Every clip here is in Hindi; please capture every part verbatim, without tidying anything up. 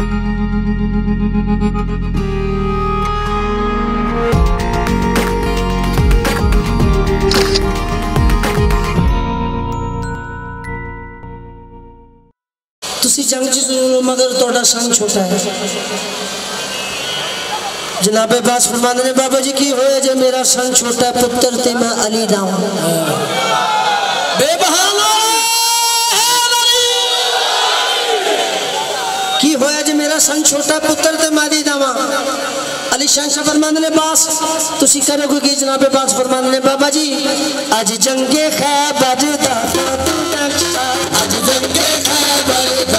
तुसी जंग च मगर थोड़ा सन छोटा है। जनाबे बास फरमाते ने बाबा जी की होया जे मेरा सन छोटा पुत्र ते मैं अली दाऊं बेबहाना की होया जे मेरा सन छोटा पुत्र ते मैं अली दाऊं अली शान शाह फरमाते ने बास तुसी करोगे कि जनाबे बास फरमाते ने बाबा जी आज जंगे खैबर दा आज जंगे खैबर दा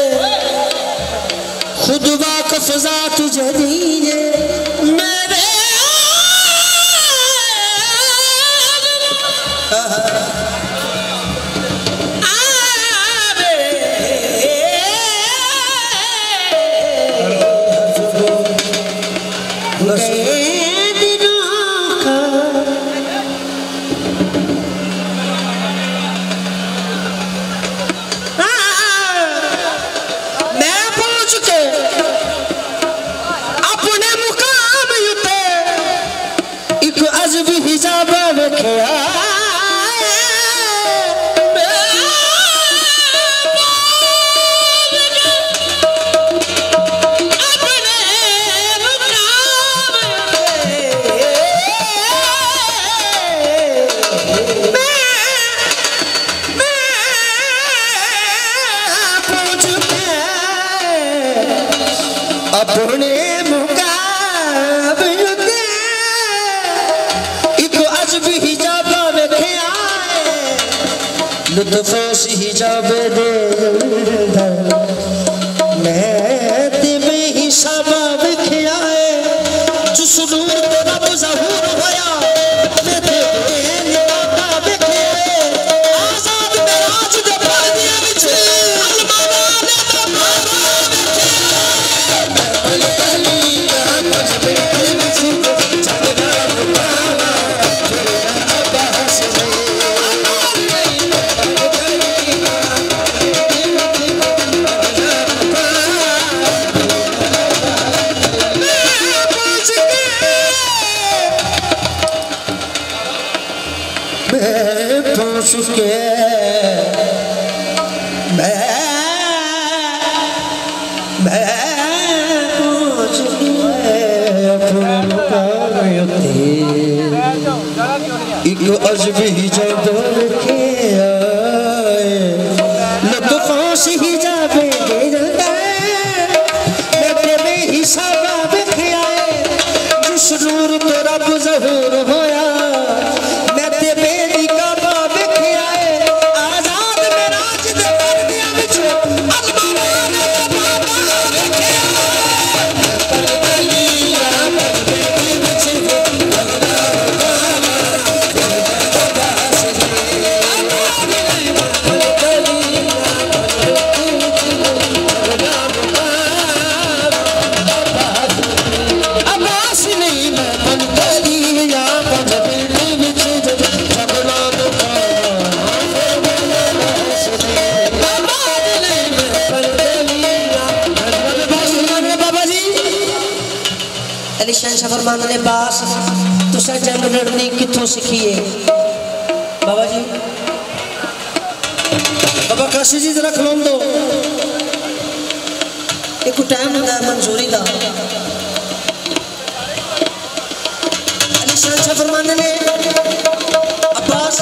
खुद वाकफ ज़ात जदीद मेरे गए दिनों का मैं पहुंच के अपने मुकाम युते एक अजब हिजाब रखा अपने मुकाबले एक अजब हिजाब रखे आए लुत्फ़ों से हिजाब दे मैं तेरे हिसाब रखे आए जिस नूर तेरा ज़हूर होया मैं तेरे निकाब रखे आज़ाद मेराज दे पर्दे विच अलमाना दे चुके मैं मैं पहुंच गया अपने मुकाम युते एक अजब हिजाब रखे आए लुत्फ़ों से हिजाब गिरता मैं तेरे हिसाब रखे आए जिस नूर तेरा ज़हूर होया मैं तेरे अली शहंशाह फरमाते ने बास तुसा जंग लड़नी किथों सीखी है बाबा जी बाबा काशी जी जरा खलोन दो एक टाइम होता है मंजूरी का अली शहंशाह फरमाते ने अब्बास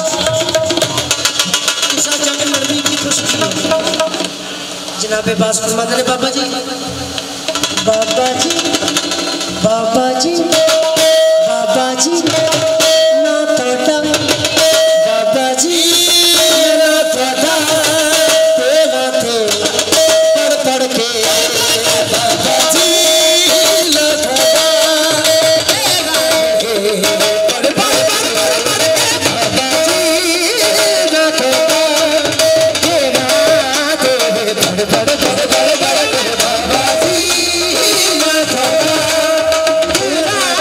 तुसा जंग लड़नी किथों सीखी है जनाब अब्बास फरमाते ने बाबा जी बाबा जी बाबा जी बाबा जी ना तोड़ा बाबा जी ना तोड़ा तेरा थे पढ़ पढ़ के बाबा जी ना तोड़ा पढ़ पढ़ बाबा जी ना तोड़ा तेरा थे पढ़ पढ़ बाबा जी ना तोड़ा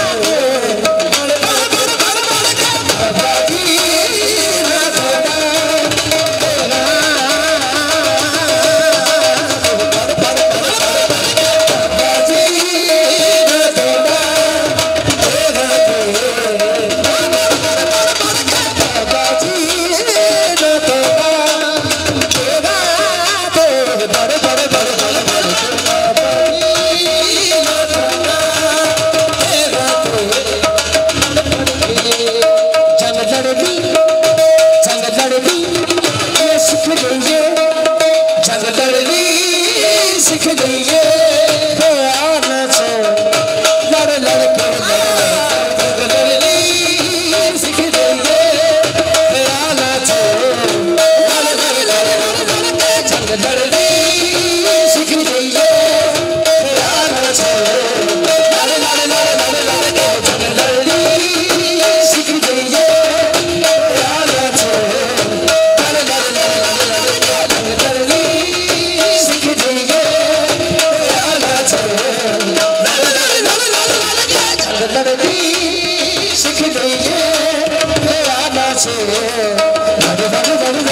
जंग लड़नी सीख गई है मेरा नाचे जंग जंग जंग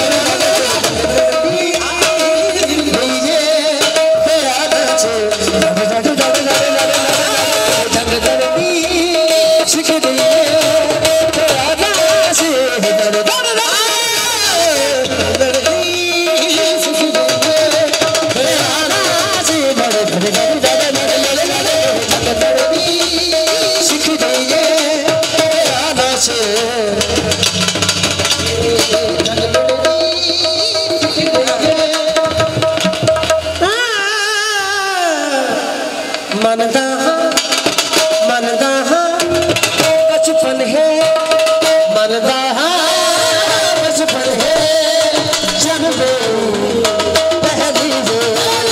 मनदा मनदा बचपन है मनदा बचपन है जब वो पहली वो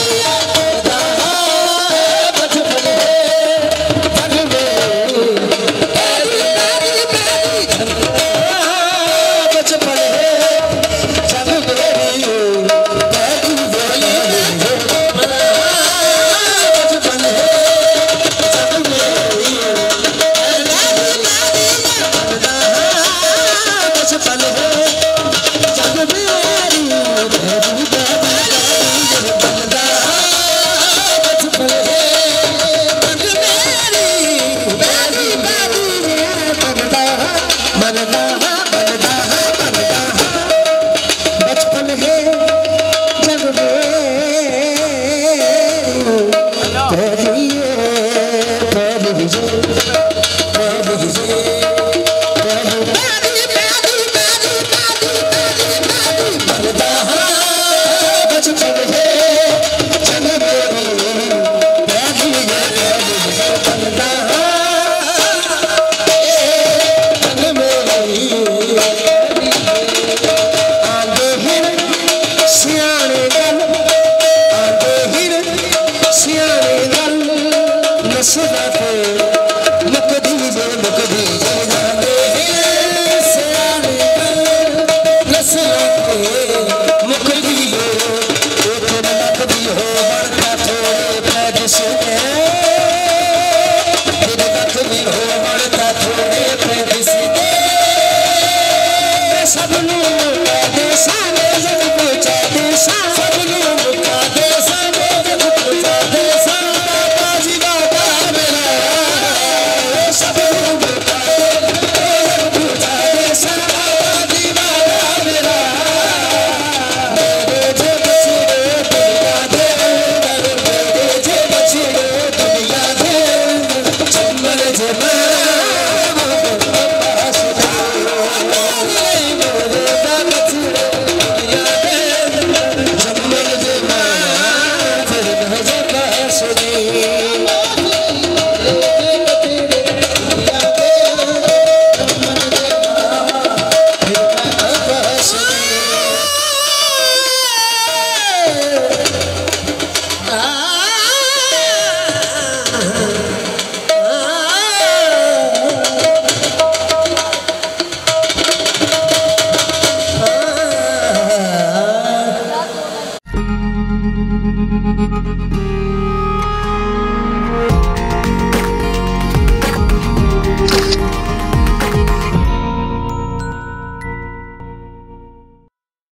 बचपन है जब वो बचपन है जब मेरी Jai